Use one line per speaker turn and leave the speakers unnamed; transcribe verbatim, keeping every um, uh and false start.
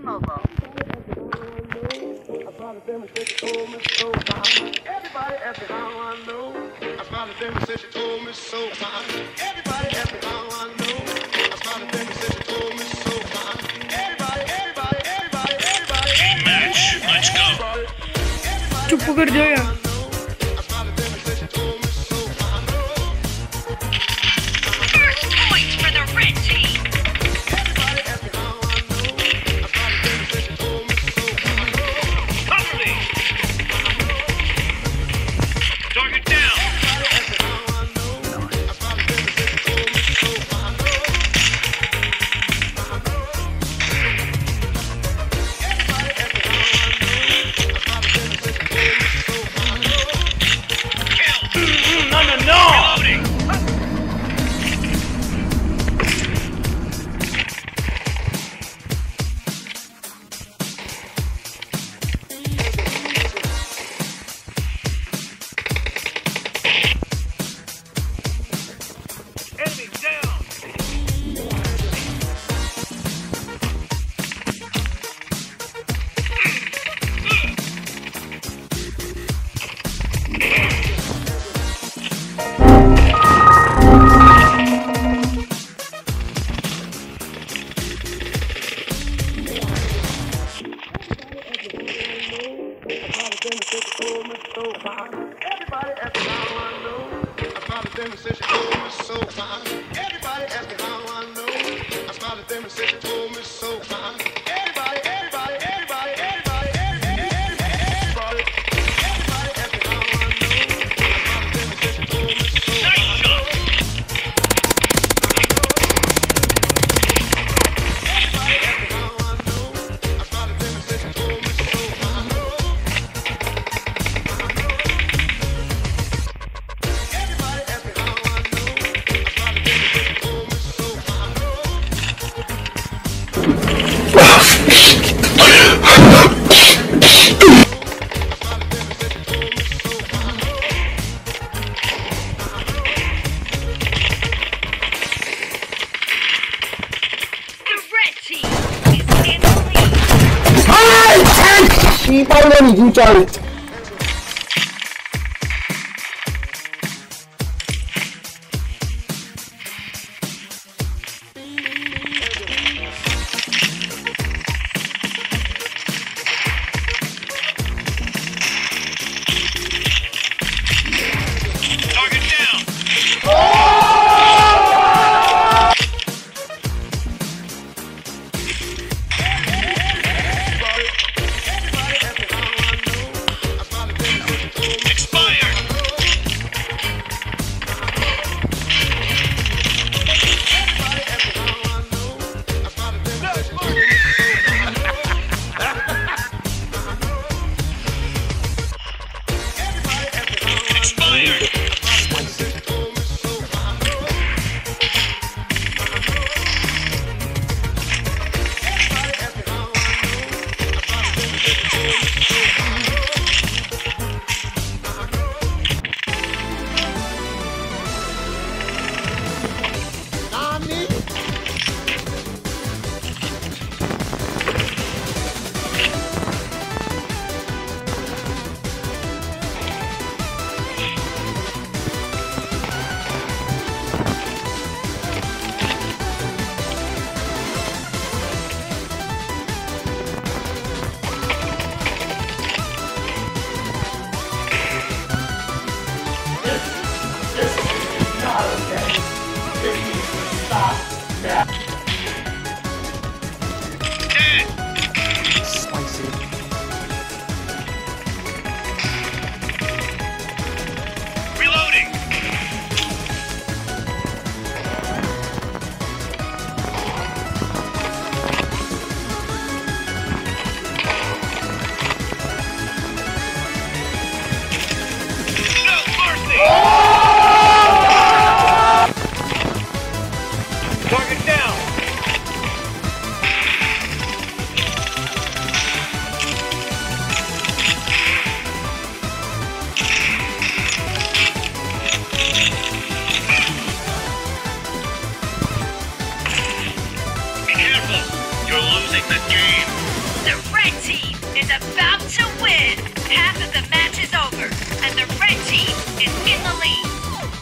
Mobile. Everybody asked me how I know. I smiled at them and said she told me so. Everybody asked me how I know. I smiled at them and said she told me so. Everybody, everybody, everybody, everybody.
Game match. Let's go.
Чупу гордея.
빨리 진짜
You're losing the game.
red team is about to win. Half of the match is over, and the red team is in the lead.